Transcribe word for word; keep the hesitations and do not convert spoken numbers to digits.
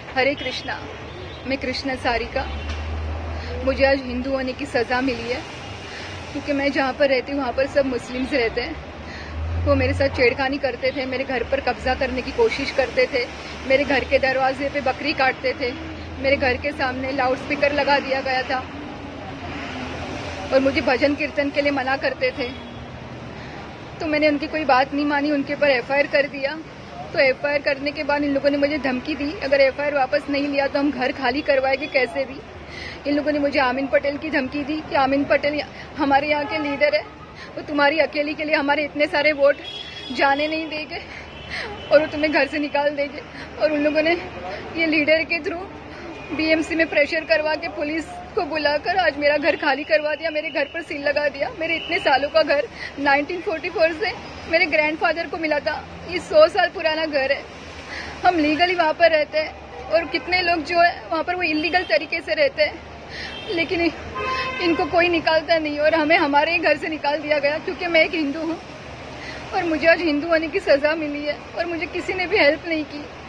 हरे कृष्णा। मैं कृष्ण सारिका। मुझे आज हिंदू होने की सज़ा मिली है क्योंकि मैं जहाँ पर रहती हूँ वहाँ पर सब मुस्लिम्स रहते हैं। वो मेरे साथ छेड़खानी करते थे, मेरे घर पर कब्जा करने की कोशिश करते थे, मेरे घर के दरवाजे पे बकरी काटते थे, मेरे घर के सामने लाउड स्पीकर लगा दिया गया था और मुझे भजन कीर्तन के लिए मना करते थे। तो मैंने उनकी कोई बात नहीं मानी, उनके ऊपर एफ आई आर कर दिया। तो एफ आई आर करने के बाद इन लोगों ने मुझे धमकी दी, अगर एफ आई आर वापस नहीं लिया तो हम घर खाली करवाएंगे कैसे भी। इन लोगों ने मुझे आमीन पटेल की धमकी दी कि आमीन पटेल हमारे यहाँ के लीडर है, वो तुम्हारी अकेली के लिए हमारे इतने सारे वोट जाने नहीं देंगे और वो तुम्हें घर से निकाल देंगे। और उन लोगों ने ये लीडर के थ्रू बी एम सी में प्रेशर करवा के पुलिस को बुलाकर आज मेरा घर खाली करवा दिया, मेरे घर पर सील लगा दिया। मेरे इतने सालों का घर नाइनटीन फोर्टी फोर से मेरे ग्रैंडफादर को मिला था, ये सौ साल पुराना घर है। हम लीगली वहाँ पर रहते हैं और कितने लोग जो है वहाँ पर वो इलीगल तरीके से रहते हैं, लेकिन इनको कोई निकालता नहीं और हमें हमारे ही घर से निकाल दिया गया क्योंकि मैं एक हिंदू हूँ और मुझे आज हिंदू होने की सज़ा मिली है और मुझे किसी ने भी हेल्प नहीं की।